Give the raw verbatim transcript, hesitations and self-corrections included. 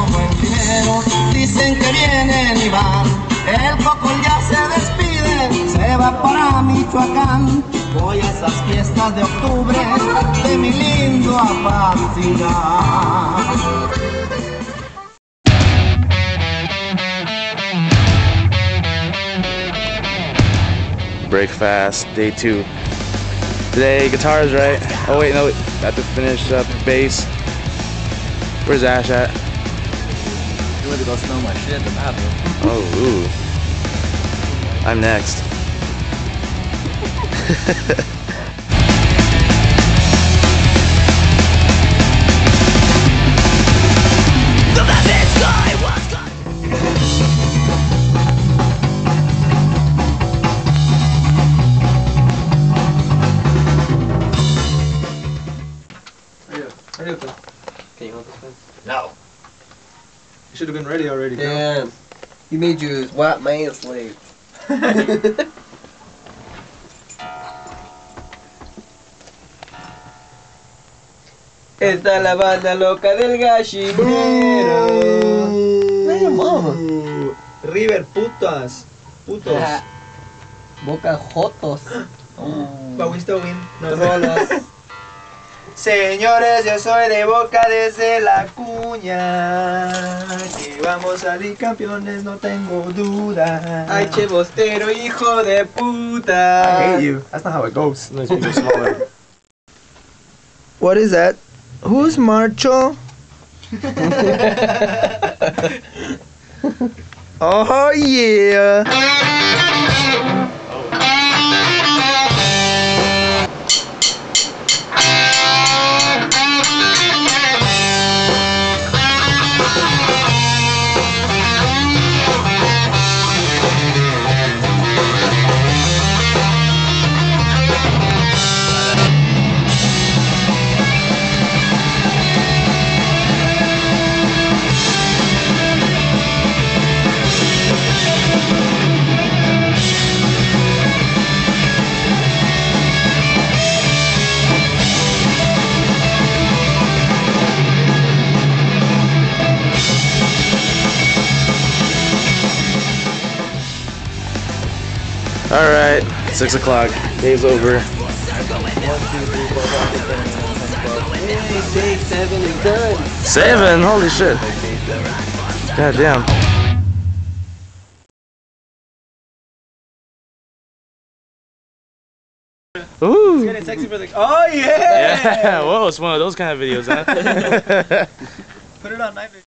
buen dinero, dicen que vienen y van. El Coco ya se despide, se va para Michoacán. Voy a esas fiestas de octubre de mi lindo Apatzingán. Break fast, day two. Today, guitars, right? Oh wait, no, got to finish up bass. Where's Ash at? You went to go smell my shit at the bathroom. Oh, ooh. I'm next. Can you hold this one? No. You should have been ready already. Damn. You made you his white man slave. Esta la banda loca del gallinero. Hey, mama. River putas. Putos. Boca jotos. But we still win. No. Rolas. Señores, yo soy de Boca desde la cuña. Que vamos a salir campeones, no tengo duda. Ay, che bostero, hijo de puta. I hate you. That's not how it goes. Let's make it smaller. What is that? Who's Marcho? Oh yeah. Alright, six o'clock. Day's over. Day seven is done. Seven? Holy shit. God damn. Ooh. Getting sexy for the. Oh yeah. Yeah. Whoa, it's one of those kind of videos, huh? Put it on night vision.